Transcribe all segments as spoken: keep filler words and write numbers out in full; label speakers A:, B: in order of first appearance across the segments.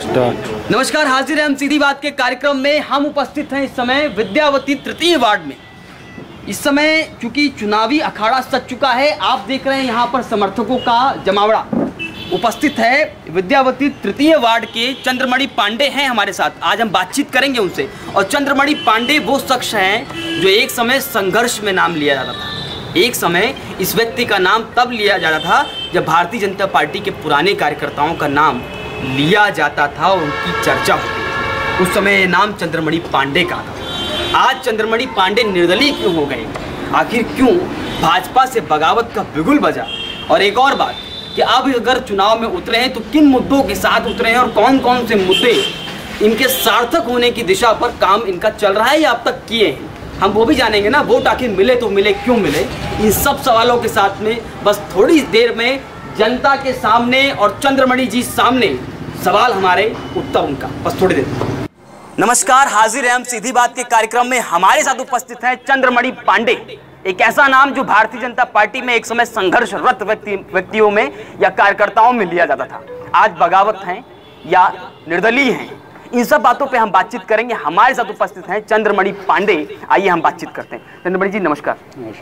A: Start.
B: नमस्कार, हाजिर हैं हम सीधी बात के कार्यक्रम में। हम उपस्थित हैं इस समय विद्यावती तृतीय वार्ड में। इस समय चूंकि चुनावी अखाड़ा सज चुका है, आप देख रहे हैं यहाँ पर समर्थकों का जमावड़ा उपस्थित है। विद्यावती तृतीय वार्ड के चंद्रमणि पांडे हैं हमारे साथ। आज हम बातचीत करेंगे उनसे। और चंद्रमणि पांडे वो शख्स हैं जो एक समय संघर्ष में नाम लिया जाता था। एक समय इस व्यक्ति का नाम तब लिया जाता था जब भारतीय जनता पार्टी के पुराने कार्यकर्ताओं का नाम लिया जाता था और उनकी चर्चा होती थी। उस समय नाम चंद्रमणि पांडे का था। आज चंद्रमणि पांडे निर्दलीय क्यों हो गए? आखिर क्यों भाजपा से बगावत का बिगुल बजा? और एक और बात कि अब अगर चुनाव में उतरे हैं तो किन मुद्दों के साथ उतरे हैं और कौन कौन से मुद्दे इनके सार्थक होने की दिशा पर काम इनका चल रहा है या अब तक किए हैं, हम वो भी जानेंगे ना। वोट आखिर मिले तो मिले क्यों मिले? इन सब सवालों के साथ में बस थोड़ी देर में जनता के सामने और चंद्रमणि जी सामने सवाल हमारे, उत्तर उनका, बस थोड़ी देर। नमस्कार, हाजिर हैं हम सीधी बात के कार्यक्रम में। हमारे साथ उपस्थित हैं चंद्रमणि पांडे, एक ऐसा नाम जो भारतीय जनता पार्टी में एक समय संघर्षरत व्यक्ति व्यक्तियों में या कार्यकर्ताओं में लिया जाता था। आज बगावत हैं या निर्दलीय हैं, इन सब बातों पे हम बातचीत करेंगे। हमारे साथ उपस्थित हैं चंद्रमणि पांडे। आइए हम बातचीत करते हैं। चंद्रमणि जी नमस्कार।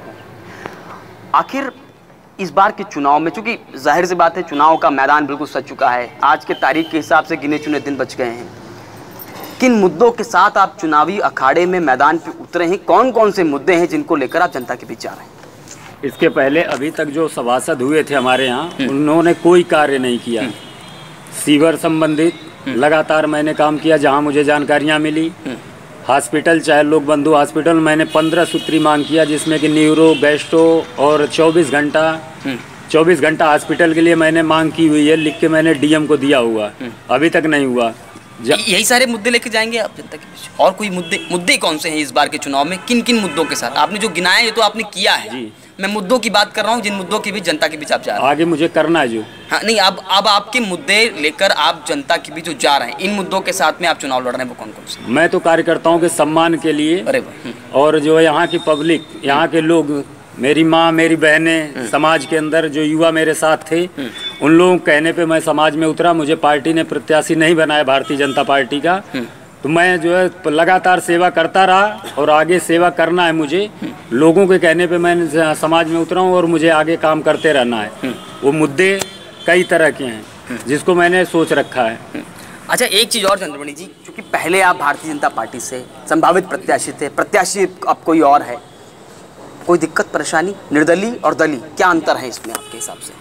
A: नमस्कार।
B: आखिर इस बार के चुनाव में, चूंकि जाहिर सी बात है चुनाव का मैदान बिल्कुल सज चुका है, आज के तारीख के हिसाब से गिने चुने दिन बच गए हैं, किन मुद्दों के साथ आप चुनावी अखाड़े में मैदान पे उतरे हैं? कौन कौन से मुद्दे हैं जिनको लेकर आप जनता के बीच जा रहे हैं?
A: इसके पहले अभी तक जो सभासद हुए थे हमारे यहाँ, उन्होंने कोई कार्य नहीं किया। सीवर संबंधित लगातार मैंने काम किया जहाँ मुझे जानकारियाँ मिली। हॉस्पिटल, चाहे लोक बंधु हॉस्पिटल, मैंने पंद्रह सूत्री मांग किया जिसमें कि न्यूरो, गैस्ट्रो और चौबीस घंटा चौबीस घंटा हॉस्पिटल के लिए मैंने मांग की हुई है। लिख के मैंने डीएम को दिया हुआ, अभी तक नहीं हुआ।
B: यही सारे मुद्दे लेके जाएंगे आप जनता के बीच? और कोई मुद्दे मुद्दे कौन से हैं इस बार के चुनाव में? किन किन मुद्दों के साथ? आपने जो गिनाया ये तो आपने किया है जी। मैं मुद्दों की बात कर रहा हूँ जिन मुद्दों के बीच जनता के बीच आप जा रहे हैं।
A: आगे मुझे करना है जो।
B: हाँ नहीं, अब अब आपके मुद्दे लेकर आप जनता के बीच जो जा रहे हैं, इन मुद्दों के साथ में आप चुनाव लड़ रहे हैं, वो कौन कौन से?
A: मैं तो कार्यकर्ताओं के सम्मान के लिए,
B: अरे
A: और जो यहाँ की पब्लिक, यहाँ के लोग, मेरी माँ, मेरी बहनें, समाज के अंदर जो युवा मेरे साथ थे, उन लोगों कहने पे मैं समाज में उतरा। मुझे पार्टी ने प्रत्याशी नहीं बनाया भारतीय जनता पार्टी का, तो मैं जो है लगातार सेवा करता रहा और आगे सेवा करना है मुझे। लोगों के कहने पे मैं समाज में उतरा हूँ और मुझे आगे काम करते रहना है। वो मुद्दे कई तरह के हैं जिसको मैंने सोच रखा है।
B: अच्छा, एक चीज़ और चंद्रमणि जी, क्योंकि पहले आप भारतीय जनता पार्टी से संभावित प्रत्याशी थे, प्रत्याशी अब कोई और है, कोई दिक्कत परेशानी? निर्दलीय और दलीय क्या अंतर है इसमें आपके हिसाब से?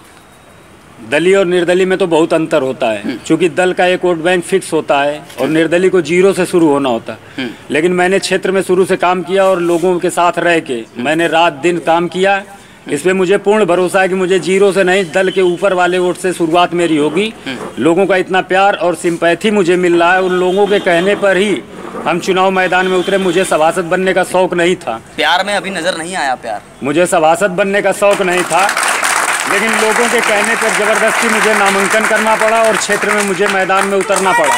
A: दलीय और निर्दलीय में तो बहुत अंतर होता है, क्योंकि दल का एक वोट बैंक फिक्स होता है और निर्दलीय को जीरो से शुरू होना होता है। लेकिन मैंने क्षेत्र में शुरू से काम किया और लोगों के साथ रह के मैंने रात दिन काम किया। इसमें मुझे पूर्ण भरोसा है कि मुझे जीरो से नहीं, दल के ऊपर वाले वोट से शुरुआत मेरी होगी। लोगों का इतना प्यार और सिंपैथी मुझे मिल रहा है, उन लोगों के कहने पर ही हम चुनाव मैदान में उतरे। मुझे सभासद बनने का शौक नहीं था।
B: प्यार में अभी नजर नहीं आया प्यार? मुझे
A: सभासद बनने का शौक नहीं था, लेकिन लोगों के कहने पर जबरदस्ती मुझे नामांकन करना पड़ा और क्षेत्र में मुझे मैदान में उतरना पड़ा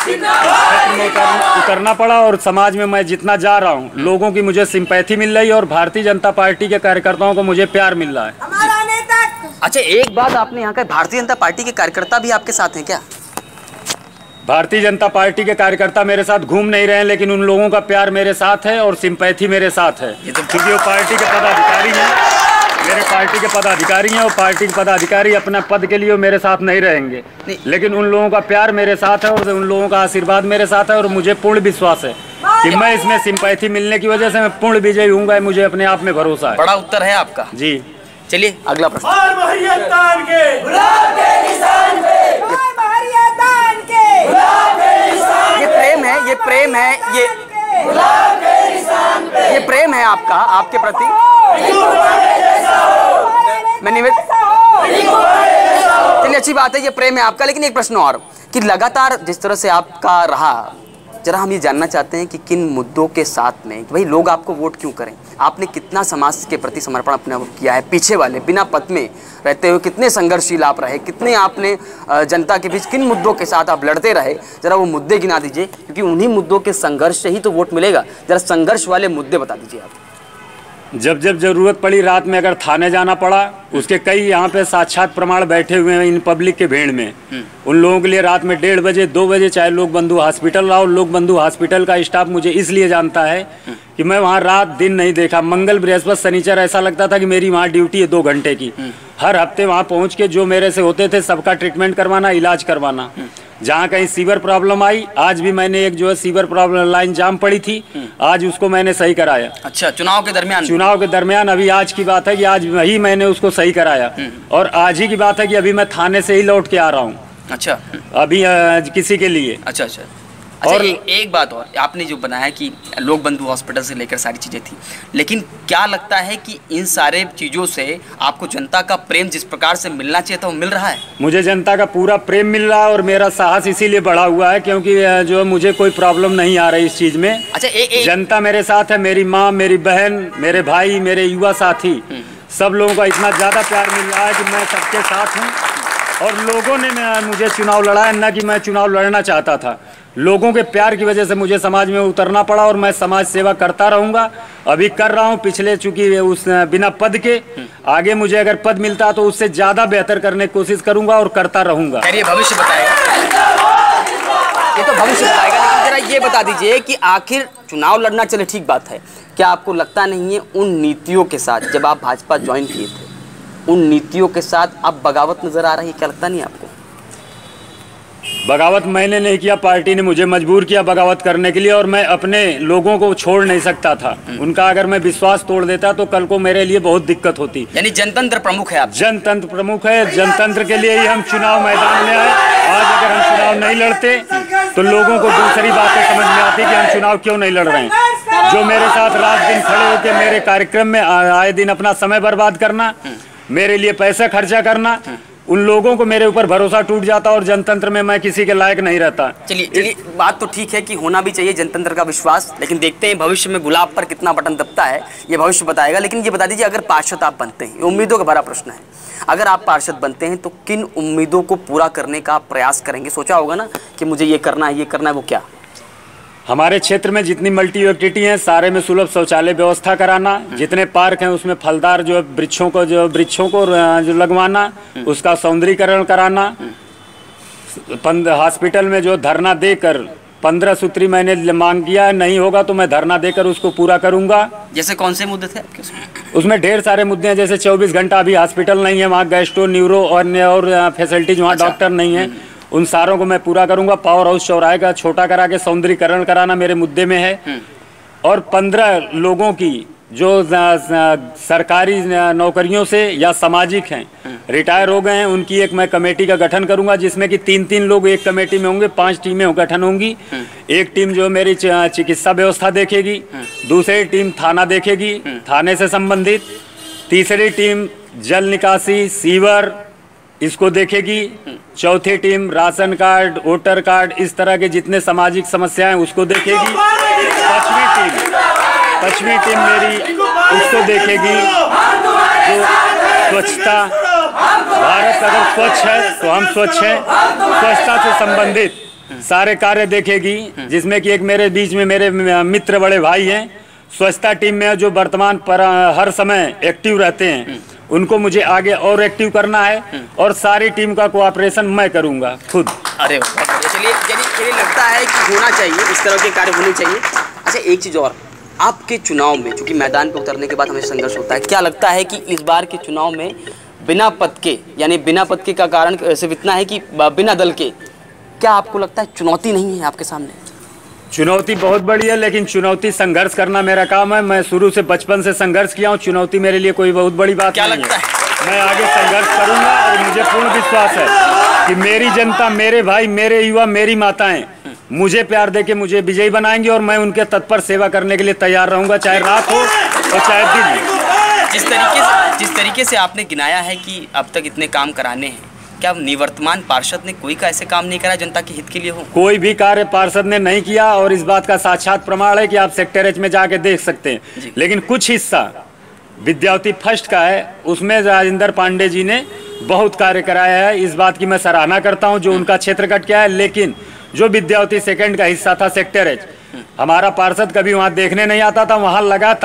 A: क्षेत्र में उतरना, उतरना पड़ा और समाज में मैं जितना जा रहा हूँ, लोगों की मुझे सिंपैथी मिल रही है और भारतीय जनता पार्टी के कार्यकर्ताओं को मुझे प्यार मिल रहा है।
B: अच्छा, एक बात आपने यहाँ का, भारतीय जनता पार्टी के कार्यकर्ता भी आपके साथ हैं क्या?
A: भारतीय जनता पार्टी के कार्यकर्ता मेरे साथ घूम नहीं रहे हैं, लेकिन उन लोगों का प्यार मेरे साथ है और सिंपैथी मेरे साथ है, क्योंकि वो पार्टी के पदाधिकारी हैं, मेरे पार्टी के पदाधिकारी हैं। और पार्टी के पदाधिकारी अपना पद के लिए मेरे साथ नहीं रहेंगे, लेकिन उन लोगों का प्यार मेरे साथ है और उन लोगों का आशीर्वाद मेरे साथ है। और मुझे पूर्ण विश्वास है कि मैं इसमें सिंपैथी मिलने की वजह से मैं पूर्ण विजयी हूँगा। मुझे अपने आप में भरोसा है।
B: बड़ा उत्तर है आपका जी। चलिए अगला प्रश्न। ये प्रेम है, ये प्रेम है, ये ये प्रेम है आपका, आपके प्रति। मैं निवेद चलिए, अच्छी बात है, ये प्रेम है आपका। लेकिन एक प्रश्न और, कि लगातार जिस तरह से आपका रहा, जरा हम ये जानना चाहते हैं कि किन मुद्दों के साथ में, कि भाई लोग आपको वोट क्यों करें? आपने कितना समाज के प्रति समर्पण अपना किया है? पीछे वाले बिना पद में रहते हुए कितने संघर्षशील आप रहे? कितने आपने जनता के बीच किन मुद्दों के साथ आप लड़ते रहे? जरा वो मुद्दे गिना दीजिए, क्योंकि उन्हीं मुद्दों के संघर्ष से ही तो वोट मिलेगा। जरा संघर्ष वाले मुद्दे बता दीजिए आप।
A: जब जब जरूरत पड़ी रात में अगर थाने जाना पड़ा, उसके कई यहाँ पे साक्षात प्रमाण बैठे हुए हैं इन पब्लिक के भीड़ में। उन लोगों के लिए रात में डेढ़ बजे दो बजे चाहे लोक बंधु हॉस्पिटल रहा, लोक बंधु हॉस्पिटल का स्टाफ मुझे इसलिए जानता है कि मैं वहाँ रात दिन नहीं देखा। मंगल बृहस्पति शनिचर ऐसा लगता था कि मेरी वहाँ ड्यूटी है दो घंटे की। हर हफ्ते वहाँ पहुँच के जो मेरे से होते थे सबका ट्रीटमेंट करवाना, इलाज करवाना। जहाँ कहीं सीवर प्रॉब्लम आई, आज भी मैंने एक जो है सीवर प्रॉब्लम लाइन जाम पड़ी थी, आज उसको मैंने सही कराया।
B: अच्छा, चुनाव के दरमियान? चुनाव
A: के दरमियान अभी आज की बात है कि आज वही मैंने उसको सही कराया। और आज ही की बात है कि अभी मैं थाने से ही लौट के आ रहा हूँ।
B: अच्छा,
A: अभी किसी के लिए।
B: अच्छा अच्छा अच्छा और एक, एक बात और, आपने जो बनाया कि लोक बंधु हॉस्पिटल से लेकर सारी चीज़ें थी, लेकिन क्या लगता है कि इन सारे चीज़ों से आपको जनता का प्रेम जिस प्रकार से मिलना चाहिए था वो मिल रहा है?
A: मुझे जनता का पूरा प्रेम मिल रहा है और मेरा साहस इसीलिए बढ़ा हुआ है क्योंकि जो मुझे कोई प्रॉब्लम नहीं आ रही इस चीज़ में।
B: अच्छा, ए, ए,
A: जनता मेरे साथ है, मेरी माँ, मेरी बहन, मेरे भाई, मेरे युवा साथी, सब लोगों का इतना ज़्यादा प्यार मिल रहा है कि मैं सबके साथ हूँ। और लोगों ने मुझे चुनाव लड़ाया, न कि मैं चुनाव लड़ना चाहता था। लोगों के प्यार की वजह से मुझे समाज में उतरना पड़ा और मैं समाज सेवा करता रहूंगा, अभी कर रहा हूं। पिछले चूंकि उस बिना पद के, आगे मुझे अगर पद मिलता तो उससे ज्यादा बेहतर करने की कोशिश करूंगा और करता रहूंगा।
B: ये भविष्य बताएगा, ये तो भविष्य बताएगा। लेकिन जरा ये बता दीजिए कि आखिर चुनाव लड़ना चले ठीक बात है, क्या आपको लगता नहीं है उन नीतियों के साथ जब आप भाजपा ज्वाइन किए थे, उन नीतियों के साथ अब बगावत नजर आ रही है? क्या लगता नहीं आपको?
A: बगावत मैंने नहीं किया, पार्टी ने मुझे मजबूर किया बगावत करने के लिए और मैं अपने लोगों को छोड़ नहीं सकता था। उनका अगर मैं विश्वास तोड़ देता तो कल को मेरे लिए बहुत दिक्कत होती।
B: यानी जनतंत्र प्रमुख है आप?
A: जनतंत्र प्रमुख है, जनतंत्र के लिए ही हम चुनाव मैदान में आए। आज अगर हम चुनाव नहीं लड़ते तो लोगों को दूसरी बातें समझ में आती कि हम चुनाव क्यों नहीं लड़ रहे हैं। जो मेरे साथ रात दिन खड़े होकर मेरे कार्यक्रम में आए दिन अपना समय बर्बाद करना, मेरे लिए पैसा खर्चा करना, उन लोगों को मेरे ऊपर भरोसा टूट जाता और जनतंत्र में मैं किसी के लायक नहीं रहता।
B: चलिए चलिए, बात तो ठीक है कि होना भी चाहिए जनतंत्र का विश्वास, लेकिन देखते हैं भविष्य में गुलाब पर कितना बटन दबता है, ये भविष्य बताएगा। लेकिन ये बता दीजिए, अगर पार्षद आप बनते हैं, उम्मीदों का बड़ा प्रश्न है, अगर आप पार्षद बनते हैं तो किन उम्मीदों को पूरा करने का प्रयास करेंगे? सोचा होगा ना कि मुझे ये करना है, ये करना है, वो क्या?
A: हमारे क्षेत्र में जितनी मल्टी एक्टिविटी हैं सारे में सुलभ शौचालय व्यवस्था कराना, जितने पार्क हैं उसमें फलदार जो वृक्षों को जो वृक्षों को जो लगवाना, उसका सौंदर्यीकरण कराना। हॉस्पिटल में जो धरना देकर पंद्रह सूत्री मैंने मांग किया, नहीं होगा तो मैं धरना देकर उसको पूरा करूंगा।
B: जैसे कौन से मुद्दे थे आपके उसमें?
A: उसमें ढेर सारे मुद्दे हैं, जैसे चौबीस घंटा अभी हॉस्पिटल नहीं है, वहाँ गैस्ट्रो न्यूरो और और फैसिलिटीज वहाँ डॉक्टर नहीं है, उन सारों को मैं पूरा करूंगा। पावर हाउस चौराहे का छोटा करा के सौंदर्यीकरण कराना मेरे मुद्दे में है। और पंद्रह लोगों की जो सरकारी नौकरियों से या सामाजिक हैं, रिटायर हो गए हैं, उनकी एक मैं कमेटी का गठन करूंगा जिसमें कि तीन तीन लोग एक कमेटी में होंगे, पांच टीमें गठन होंगी। एक टीम जो मेरी चिकित्सा व्यवस्था देखेगी, दूसरी टीम थाना देखेगी, थाने से संबंधित, तीसरी टीम जल निकासी सीवर इसको देखेगी, चौथी team ration card voter card इस तरह के जितने सामाजिक समस्याएं उसको देखेगी, पांचवी टीम पांचवी टीम मेरी उसको देखेगी जो स्वच्छता, भारत अगर स्वच्छ है तो हम स्वच्छ हैं, स्वच्छता से संबंधित सारे कार्य देखेगी, जिसमें कि एक मेरे बीच में मेरे मित्र बड़े भाई हैं स्वच्छता टीम में जो वर्तमान पर हर समय एक्टिव रहते हैं, उनको मुझे आगे और एक्टिव करना है और सारी टीम का कोऑपरेशन मैं करूंगा खुद।
B: अरे चलिए चलिए, लगता है कि होना चाहिए, इस तरह के कार्य होने चाहिए। अच्छा, एक चीज़ और, आपके चुनाव में चूंकि मैदान पे उतरने के बाद हमें संघर्ष होता है, क्या लगता है कि इस बार के चुनाव में बिना पद के, यानी बिना पद के का कारण सिर्फ इतना है कि बिना दल के, क्या आपको लगता है चुनौती नहीं है आपके सामने?
A: चुनौती बहुत बड़ी है, लेकिन चुनौती संघर्ष करना मेरा काम है। मैं शुरू से बचपन से संघर्ष किया हूँ, चुनौती मेरे लिए कोई बहुत बड़ी बात
B: क्या
A: नहीं
B: लगता है?
A: है। मैं आगे संघर्ष करूंगा और मुझे पूर्ण विश्वास है कि मेरी जनता, मेरे भाई, मेरे युवा, मेरी माताएं मुझे प्यार देके मुझे विजयी बनाएंगे और मैं उनके तत्पर सेवा करने के लिए तैयार रहूंगा, चाहे रात हो और चाहे दिन।
B: जिस तरीके से जिस तरीके से आपने गिनाया है कि अब तक इतने काम कराने हैं, क्या निवर्तमान पार्षद ने कोई का ऐसे काम नहीं करा जनता के हित के लिए हो?
A: कोई भी कार्य पार्षद ने नहीं किया और इस बात का साक्षात प्रमाण है कि आप सेक्टर एच में जाके देख सकते हैं। लेकिन कुछ हिस्सा विद्यावती फर्स्ट का है, उसमें राजेंद्र पांडे जी ने बहुत कार्य कराया है, इस बात की मैं सराहना करता हूं, जो उनका क्षेत्र कट गया है। लेकिन जो विद्यावती सेकंड का हिस्सा था सेक्टर एच, हमारा पार्षद कभी वहां देखने नहीं आता था, वहां लगातार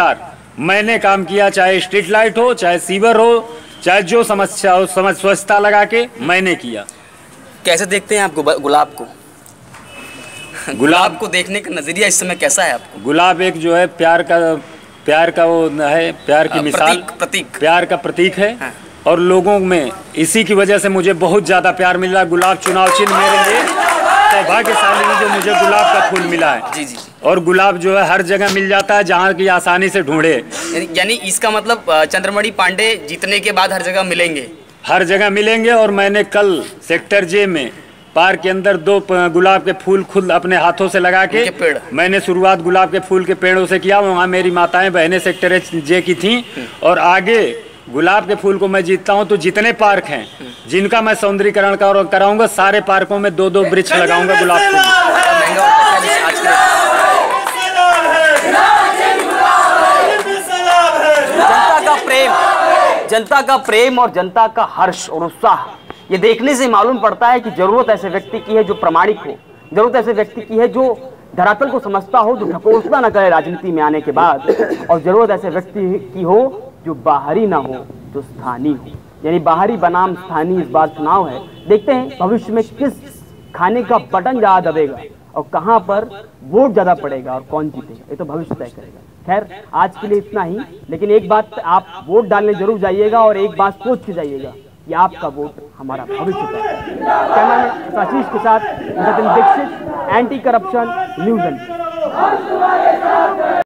A: मैंने काम किया, चाहे स्ट्रीट लाइट हो, चाहे सीवर हो, चाहे जो समस्या हो, समझ स्वच्छता लगा के मैंने किया।
B: कैसे देखते हैं आप गुलाब को? गुलाब को देखने का नजरिया इस समय कैसा है आपको?
A: गुलाब एक जो है प्यार का प्यार का वो है, प्यार की मिसाल,
B: प्रतीक,
A: प्यार का प्रतीक है।
B: हाँ।
A: और लोगों में इसी की वजह से मुझे बहुत ज्यादा प्यार मिल रहा है। गुलाब चुनाव चिन्ह मेरे लिए सौभाग्यशाली है जो मुझे गुलाब का फूल मिला है।
B: जी जी।
A: और गुलाब जो है हर जगह मिल जाता है जहाँ की आसानी से ढूंढे।
B: यानी इसका मतलब चंद्रमणि पांडे जीतने के बाद हर जगह मिलेंगे?
A: हर जगह मिलेंगे। और मैंने कल सेक्टर जे में पार्क के अंदर दो गुलाब के फूल खुद अपने हाथों से लगा के
B: पेड़
A: मैंने शुरुआत गुलाब के फूल के पेड़ों से किया। वहाँ मेरी माताएं बहनें सेक्टर जे की थीं। और आगे गुलाब के फूल को मैं जीतता हूँ तो जितने पार्क हैं जिनका मैं सौंदर्यीकरण कराऊंगा, सारे पार्कों में दो दो वृक्ष लगाऊंगा गुलाब फूल।
B: जनता का प्रेम, जनता का प्रेम और जनता का हर्ष और उत्साह, ये देखने से मालूम पड़ता है कि जरूरत ऐसे व्यक्ति की है जो प्रामाणिक हो, जरूरत ऐसे व्यक्ति की है जो धरातल को समझता हो, जो ढकोसला न करे राजनीति में आने के बाद, और जरूरत ऐसे व्यक्ति की हो जो बाहरी ना हो, जो स्थानीय हो। यानी बाहरी बनाम स्थानीय इस बार चुनाव है। देखते हैं भविष्य में किस खाने का बटन ज्यादा दबेगा और कहां पर वोट ज्यादा पड़ेगा और कौन जीतेगा, ये तो भविष्य तय करेगा। खैर आज के लिए इतना ही, लेकिन एक बात, आप वोट डालने जरूर जाइएगा और एक बात सोच के जाइएगा कि आपका वोट हमारा भविष्य तय करेगा। कैमरामैन आशीष के साथ Sachin Dikshit, anti corruption news.